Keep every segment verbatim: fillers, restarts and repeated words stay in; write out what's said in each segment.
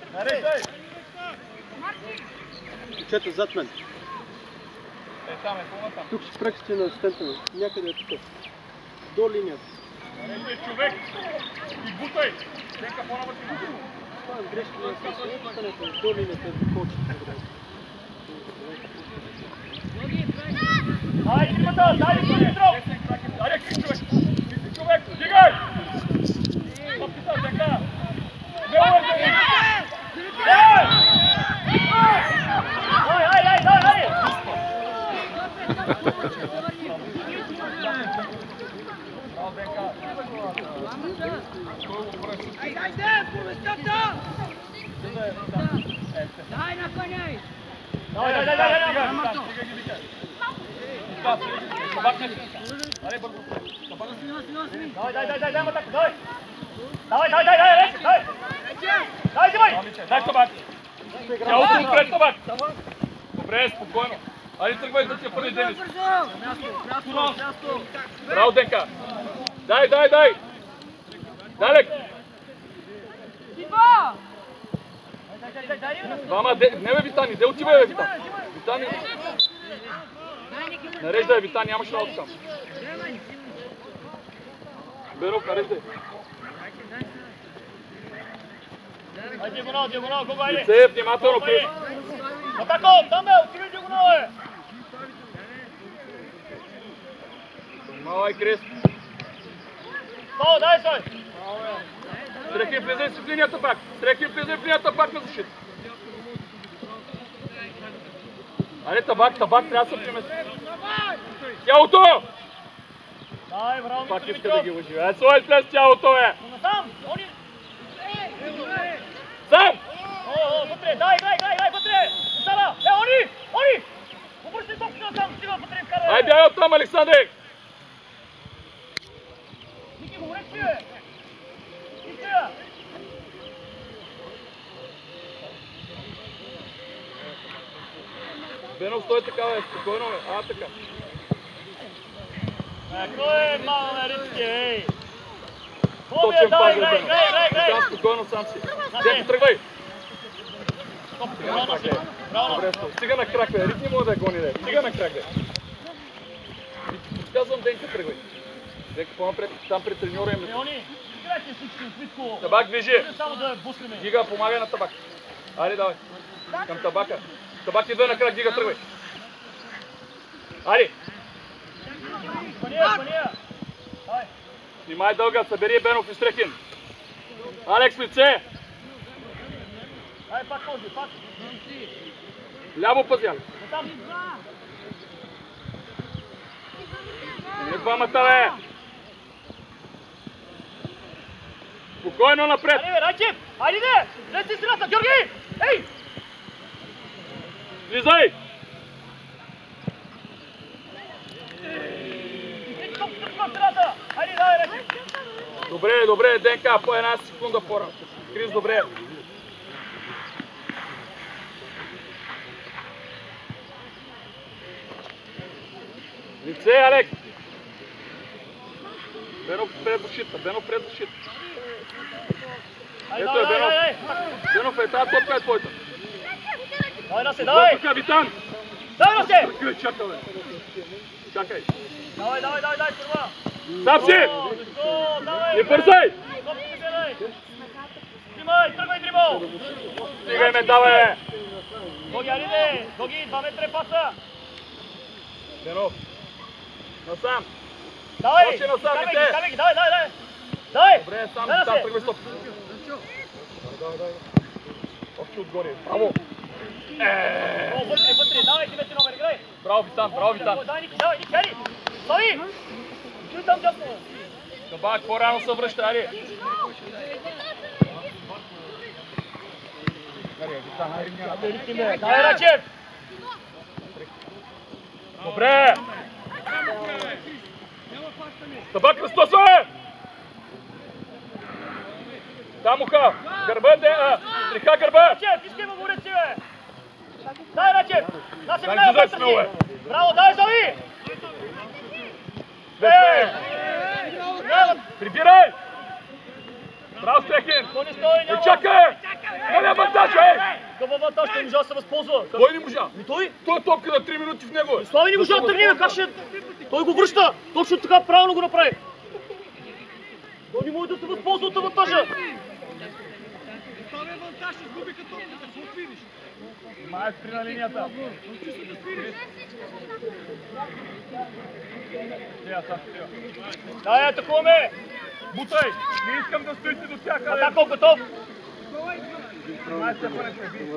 Нареждай! Чета зад мен. Е, там е, по-натам. Тук ще прекъсти на асистента ми. Някъде е тук. До линията. Нареждай човек! И бутай! Денка по-навътре. Това е грешка на асистента. До линията е по-че. Ай, тримата! Дай ли Димитров! Аре, крик човек! Крик човек! Дигай! Топката, Денка! Бело е, Денка! Ай! Ай, ай, ай, ай, ай! Браво, Денка! Айде, по местата! Дай на коня! Дай, дай, дай, дай, дай! Стига ги, викай! Табак не си! Аре, бързо! Табак не си! Давай, дай, дай, дай, дай, матако, давай! Давай, дай, дай, дай, рече, дай! Дай, взимай! Дай табак! Тялото отпред табак! Добре, спокойно! Айде, тръгвай да ти я първи Денис! Браво, Денка! Дай, дай, дай! Далек! Двама, не бе, Витани, де отива бе, Витани? Витани! Нареждай, Витани, нямаш работа там. Беров, нареждай. Айде, диагонал, диагонал, кого айде? Лице, внимателно, Крис. Атако, там бе, отиви диагонал, бе! Внимавай, Крис. О, дай сой! Стрехи, влизай си в линията пак. Стрехи, влизай в линията пак на защита. Аре, табак, табак, трябва да се примеси. Тялото! Дай, браво, Пак Митро иска да ги Митров! лъжи. Ай, слой слез тялото, бе! Насам! Они... Сам! О, о, вътре, дай, дай, дай, дай, вътре! Остава! Е, они! Они! Обръщай топката насам, стига вътре вкара! Ай, бягай оттам, Александър! Ники, говори си, бе! Истия! Бенов, стой така, бе, спокойно, бе. А, така. Е, кой е мал на риски, ей? Хубаво е, Точен дай, пазар, играй, Бенов. играй, играй, играй! Сам спокойно, сам си. Значи. Дето, тръгвай! Стоп, браво носи, браво Добре, носи! стоп. Стига на крак, бе. Ритни му да гони, бе. Стига на крак, бе. Казвам, Денка, тръгвай. Денка, по-напред, там пред треньора им. Е, они! Играйте всички, Витко! Табак, движи! Не само да бускаме! Гига, помагай на табак. Айде, давай. Към табака. Табак идва на крак, Гига, тръгвай. Айде! Спания, спания! Ай! Снимай дълга, събери Бенов и Стрехин. Алекс, лице! Ай, пак този, пак! Ляво пази, Алекс. Там! Не двамата, бе! Спокойно напред! Айде, бе, Райчев! Айде, де! Влез си страната, Георги! Ей! Влизай! Ей, тук, тук на страната! Айде, дай, Райчев! Добре, добре, Денка, по една секунда по-рано. Крис, добре. Лице, Алекс! Бенов пред защита, Бенов пред защита. Айде, Ето дай, е, дай, Бенов. дай! Бенов е, тази топка е твоята. Дай, Расе, дай! Капитан! Дай, Расе! Чакай, чакай, бе. Чакай. Давай, давай, давай, дай, първа! Сам си! О, защо? Давай! Не бързай! Топки не гледай! Снимай, тръгвай дрибол! Стигай ме, давай! Гоги, ариде! Гоги, два метра паса! Бенов. Насам. Давай! Още насам, Карай ги, дете! карай ги, давай, давай, давай! Давай! Добре, сам, Дай, там Расе! тръгвай стоп. Давай, давай. Още отгоре. Браво! Е, О, вътре, вътре, давай ти вече номер, играй! Браво, Витан, браво, Витан. Давай, Ники, давай, Ники, ари! Слави! Чуй там дясно! Табак, по-рано се връща, ари. Давай, Рачев! Добре! Табак, разтосвай! Там уха! Гърба, де, а, триха гърба! Рачев, искай му говори си, бе! Дай, Рачев! На се Дай, минава излизай, вътре смело, си! Браво, дай, Слави! Бе! Браво! Прибирай! Браво, Стрехин! Той не стои, Е, няма! чакай! Нали авантаж, ей! Какъв авантаж, той можа да се възползва. Той не можа. И той? Той топка на три минути в него. Слави не можа да тръгне, как ще... Той го връща. Точно така правилно го направи. Той не може да се възползва от авантажа. Стане авантаж, изгуби като топката, какво видиш? Май спри на линията. Дай, атакуваме! Бутай! Не искам да стоите до всяка. Атака, готов! Май се порече, ви.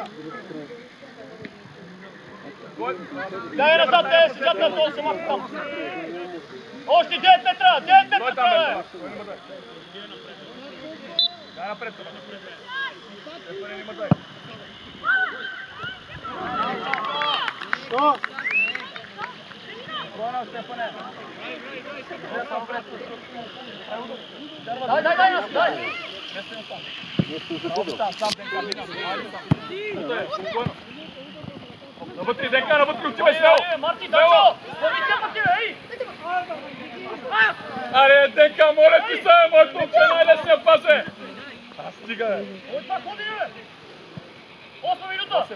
Дай назад, те седят на този самак там. Още девет метра, девет метра трябва! Дай напред, това. Стефане, нема дай. Що? Прона, Стефане. Дай, дай, дай, нас, дай! Там, там, Денка, мина. Бутай, спокойно. Навътре, Денка, навътре, отивай с него. Марти, Дачо! Вървите пъти, ей! Аре, Денка, моля ти се, моят момче, най-лесния пас е. А, стига, бе. Ой, това ходи, бе! Осма минута!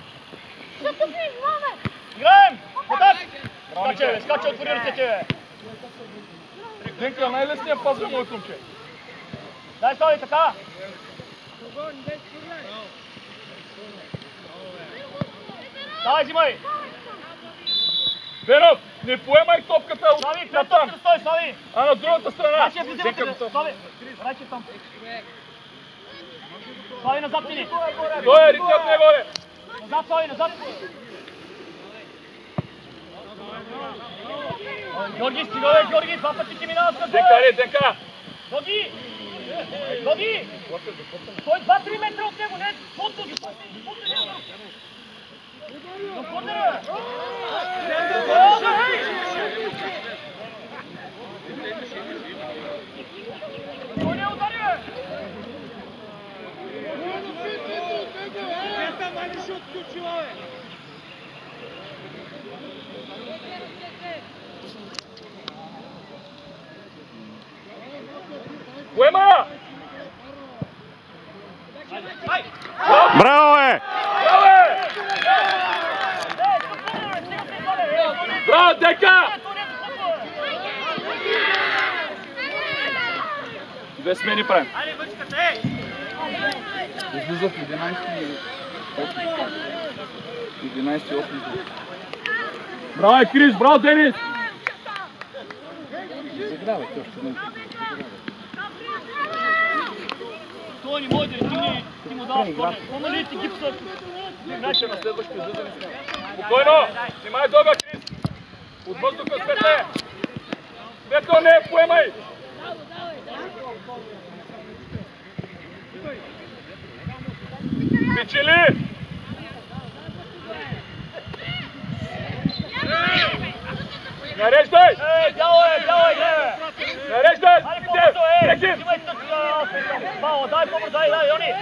Играем! Потак! Скачай, бе, скачай, отвори ръцете, бе! Денка, най-лесния пас е, моят момче. Дай, Слави, така! Давай, взимай! Бенов, не поемай топката от Слави, пред натам, топката стой, Слави! а на другата страна. Рачев, взимате, Денка, бе, готов. Слави! Рачев там! Слави, назад тини! Той е ритят него, бе. Назад, Слави, назад! Георги, стига, бе, Георги, два пъти ти минава с късо, Денка, аре, Денка. Георги! Георги! Той два-три метра от него, не, фото, фото, но подера! Той не удари, бе! Ета, мали ще отключила, бе! Поема! Браво, е! Браво, е! Браво, Денка! Две смени правим. Айде, бъчката, ей! Излиза в единайсети и осми. Браво, е, Крис! Браво, Денис! Той не може да стигне, ти му дава скорост. Кома ли ти гипса? Игначе на следващото излизане с него. Спокойно! Снимай дълга, Крис! От въздуха, Светле! Светло, не, поемай! Печели! Нареждай! Ей, бяло е, бяло е, гледа! Нареждай! Айде, по-бързо, ей! Лекин! Взимай тъчка! Бало, дай по-бързо, дай, дай, Йони!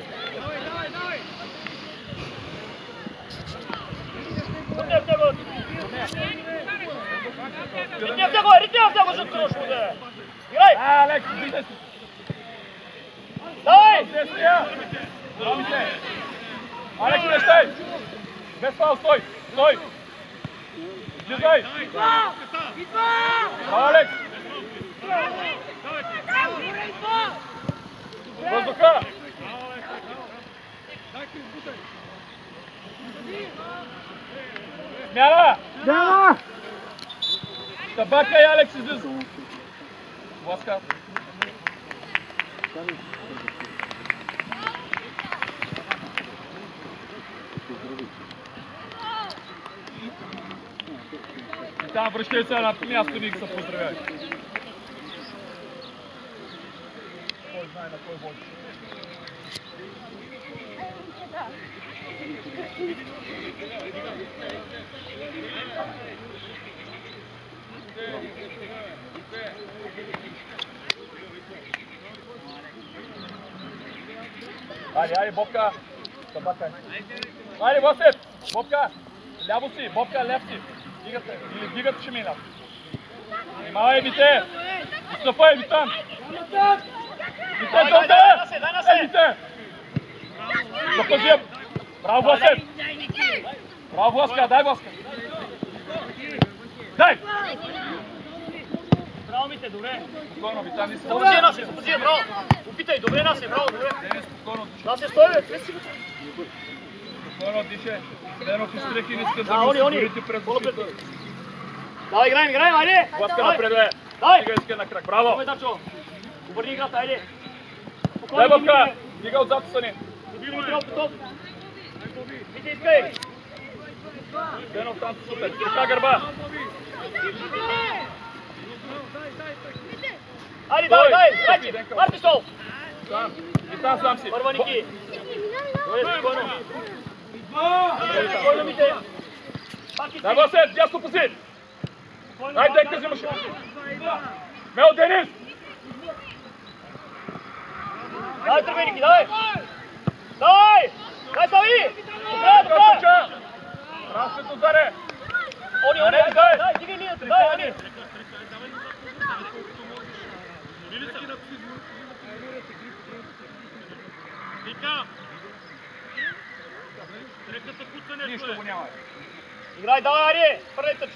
Ритня в него! Ритня в него, ритня в него, жутко нощно, бе! Играй! Алекс, вижте си! Давай! Алекс, не стай! Без фал, стой! Стой! Излизай! Алекс! Въздуха! Смяна! Дяна! Табака и Алекс излиза! Власка! И там връщай се на място, ни се поздравяй. Кой знае на кой води. Айде, айде, Бобка! Табака е. Айде, Васев! Бобка! Ляво си, Бобка, лев си. Дигате, или дигате ще минат. Внимавай, Вите! Изстъпай, Витан! Вите, Дай, дай, долте! дай на се, дай на се! Е, Вите! Запази! Браво, Власев! Браво, Власка, дай Власка! Дай! Браво, Мите, добре. Спокойно, ви там не се... Запази, Насе, запази, браво. Опитай, добре, Насе, браво, добре. Денис, спокойно дишай. Насе, стой, бе, къде си? Спокойно дишай. Денов изтрехи, не искам да Да, го они, они. осигурите през защита. Давай, играем, играем, айде. Власка напред, бе. Дай. Сега иска на крак. Браво! Давай, Дачо. Обърни играта, айде. Дай Бабка! Дига отзад Сани. Добиваме топ, топ. Мите, искай. Денов там супер. Така гърба. Айде, дай, дай, дай, Марти Сол. Сам. И там сам си. Първа Ники. Добре, спокойно. Спокойно, Мите. Дай Власев, дясно пози. Дай Денка взимаш. Мел Денис. Дай, тръгвай, Ники, дай. Дай. Дай, Слави. Добре, добре. Разсето заре. Они, они, дай, дай, дигай линията, дай, они. Нищо го няма. Играй, давай, Ари, първи тъч.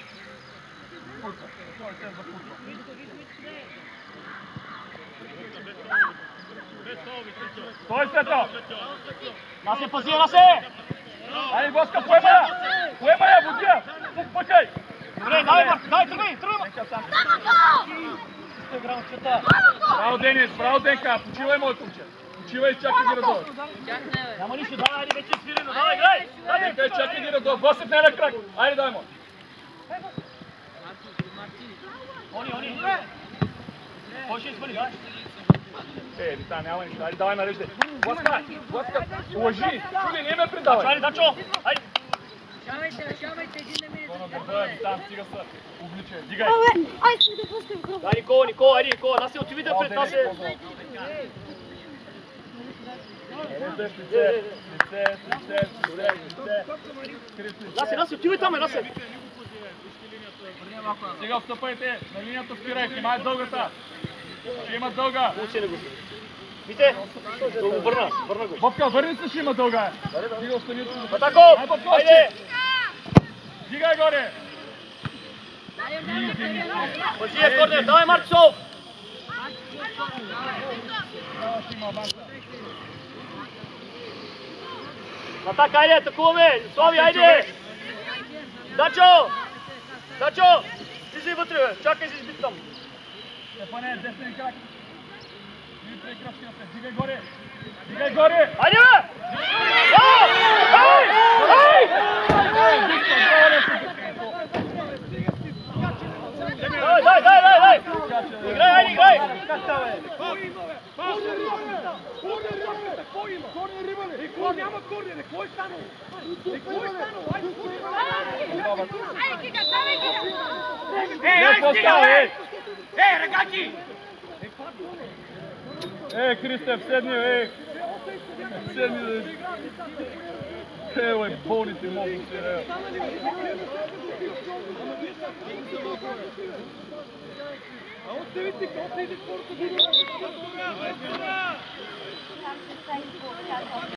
Стой, Сето! Насе, пази, Насе. Ай, Власка, поема я! Поема я, Водия! Тук пъкай! Добре, дай, Марк, дай, тръгвай, тръгвай. Браво, Денис, браво, Денка! Почивай, моят момче! Почивай, чакай ги радо! Няма нищо, давай, Ари, вече е свирено, давай, играй. Денка, чакай ги радо! Власев не е на крак! Айде, дай му! Они, они. Кой ще извали, дай. Е, Вита, няма нищо. Айде, давай, нареждай! Власка! Власка! Лъжи! Чули, не ме предавай! Айде, Дачо, айде. Шамайте, шамайте, един на минута. Добре, Вита, стига се! Обличай, дигай! Ай, ще да пускам кръв. Дай, Никола, Никола, айде, Никола, Насе, отиви да пред Насе. Лице, лице, лице, лице, добре, лице. Насе, Насе, отивай там, Насе. Сега отстъпайте, на линията спирай, внимай дългата. Ще има дълга. Получи не го. Мите, да го върна, върна го. Бобка, върни се, ще има дълга. Дига остани от... Атако, Ай, Бобка, айде. Дигай горе. Пъжи е корнер, давай Марк Сол. Атака, айде, атакуваме. Слави, айде. Дачо. Дачо. Слизай вътре, бе. Чакай си избит там. Степане, десен крак. Вие три крачки напред. Дигай горе. Дигай горе. Айде, бе. Ай! Ай! Дай, дай, дай, дай, дай. Играй, айде, играй. Ей, ръгаки! Е, Кристев, седни, е! Седни, е! Еле, болните могат си, е! А оставите, оставите спорта.